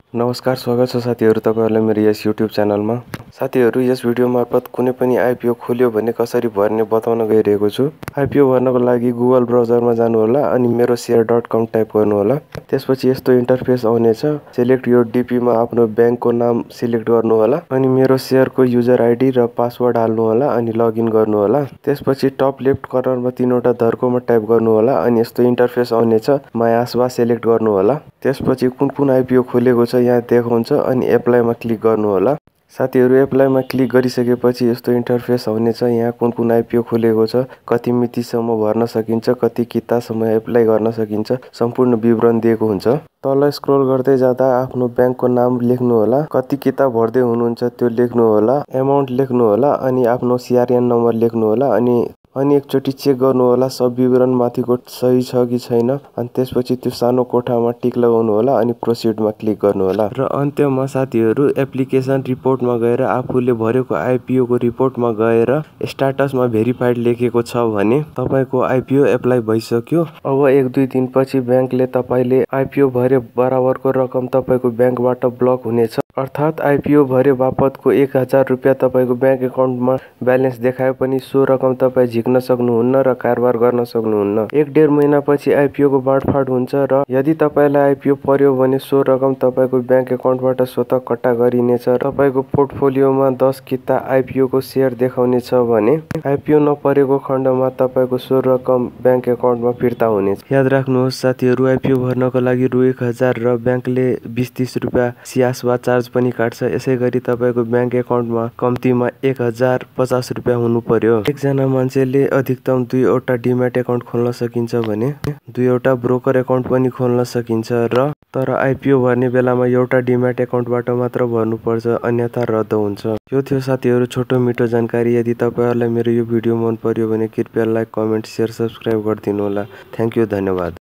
नमस्कार, स्वागत छ साथीहरु तपाईहरुलाई मेरो यस YouTube च्यानलमा। साथीहरु, यस भिडियो मार्फत कुनै पनि आईपीओ खोल्यो भने कसरी भर्ने बताउन गइरहेको छु। आईपीओ भर्नको लागि गुगल ब्राउजरमा जानु होला अनि meroshares.com टाइप गर्नु होला। त्यसपछि यस्तो इन्टरफेस आउनेछ। सिलेक्ट योर डीपी मा आफ्नो बैंकको नाम सिलेक्ट गर्नु होला अनि मेरो शेयरको युजर आईडी र पासवर्ड हाल्नु होला अनि लगइन गर्नु होला। त्यसपछि टप लेफ्ट कर्नरमा तीनवटा धर्कोमा टाइप गर्नु होला अनि यस्तो इन्टरफेस आउनेछ। माई आस्वा सिलेक्ट गर्नु होला। त्यसपछि कुन आईपीओ खोलेको छ यहाँ देखाउँछ अनि एप्लाई मा क्लिक गर्नु होला। साथीहरु, एप्लाई मा क्लिक गरिसकेपछि यस्तो इन्टरफेस आउनेछ। यहाँ कुन आईपीओ खोलेको छ, कति मितिसम्म भर्न सकिन्छ, कति कितासम्म एप्लाई गर्न सकिन्छ, सम्पूर्ण विवरण दिएको हुन्छ। तल स्क्रोल गर्दै जाँदा आफ्नो बैंकको नाम लेख्नु होला, कति किता भर्दै हुनुहुन्छ त्यो लेख्नु होला, अमाउन्ट लेख्नु होला अनि आफ्नो सीआरएन नम्बर लेख्नु होला अनि एकचोटी चेक गर्नु होला सब विवरण माथिको सही छ कि छैन। अनि त्यसपछि त्यो सानो कोठामा टिक लगाउनु होला अनि प्रोसिड मा क्लिक गर्नु होला। र अन्त्यमा साथीहरु, एप्लिकेसन रिपोर्टमा गएर आफूले भरेको आईपीओ को रिपोर्टमा गएर स्टेटसमा भेरिफाइड लेखेको छ भने तपाईको आईपीओ एप्लाई भइसक्यो। अब 1-2 दिनपछि बैंकले तपाईले आईपीओ भरे बराबरको रकम तपाईको बैंकबाट ब्लक हुनेछ। अर्थात आईपीओ भरे बापतको 1000 रुपैयाँ तपाईको बैंक एकाउन्टमा ब्यालेन्स देखाए पनि सो रकम तपाई झिक्न सक्नुहुन्न र कारोबार गर्न सक्नुहुन्न। 1-1.5 महिनापछि आईपीओ को बाँडफाँड हुन्छ र यदि तपाईलाई आईपीओ पर्यो भने सो रकम तपाईको बैंक एकाउन्टबाट स्वतः कट्टा गरिनेछ। तपाईको पोर्टफोलियोमा 10 किता आईपीओ को शेयर देखाउनेछ भने आईपीओ नपरेको खण्डमा तपाईको सो रकम बैंक एकाउन्टमा फिर्ता हुनेछ। याद राख्नुहोस् साथीहरु, आईपीओ भर्नको लागि रु 1000 र बैंकले 20-30 रुपैयाँ सिआसवा चार्ज पनि काट्छ। यसैगरी तपाईको बैंक एकाउन्टमा कम्तीमा 1050 रुपैयाँ हुनु पर्यो। एकजना मान्छेले अधिकतम 2 वटा डिम्याट एकाउन्ट खोल्न सकिन्छ भने 2 वटा ब्रोकर एकाउन्ट पनि खोल्न सकिन्छ तर आईपीओ भर्ने बेलामा एउटा डिम्याट एकाउन्टबाट मात्र भर्नुपर्छ, अन्यथा रद्द हुन्छ। यो थियो साथीहरु छोटो मिठो जानकारी। यदि तपाईहरुलाई मेरो यो भिडियो मन पर्यो भने कृपया लाइक, कमेन्ट, शेयर, सब्स्क्राइब गरिदिनु होला। थ्यांक यू, धन्यवाद।